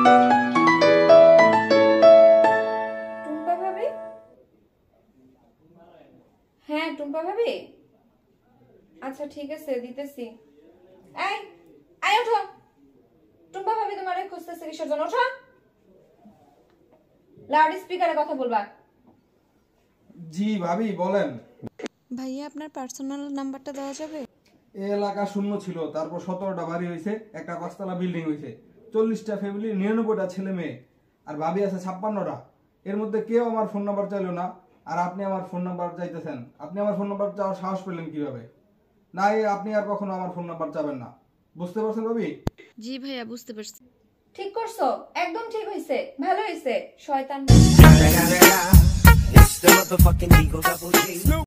টুম্পা ভাবি? হ্যাঁ টুম্পা ভাবি, আচ্ছা ঠিক আছে দিতেছি। এই আয় ওঠো, টুম্পা ভাবি তোমারে খুঁজতেছে কিসের জন্য? ওঠো, লাউড স্পিকারে কথা বলবা। জি ভাবি বলেন। ভাইয়া আপনার পার্সোনাল নাম্বারটা দেওয়া যাবে? এই এলাকা শূন্য ছিল, তারপর 17টা বাড়ি হয়েছে, একটা 5তলা বিল্ডিং হয়েছে, 40টা ফ্যামিলি, 99টা ছেলে মেয়ে, আর ভাবি আছে 56টা। এর মধ্যে কেউ আমার ফোন নাম্বার চাইলো না, আর আপনি আমার ফোন নাম্বার চাইতেছেন। আপনি আমার ফোন নাম্বার চাওয়ার সাহস পেলেন কিভাবে? না আপনি আর কখনো আমার ফোন নাম্বার চাবেন না, বুঝতে পারছেন ভাবি? জি ভাইয়া বুঝতে পারছি। ঠিক করছো, একদম ঠিক হইছে, ভালো হইছে। শয়তান।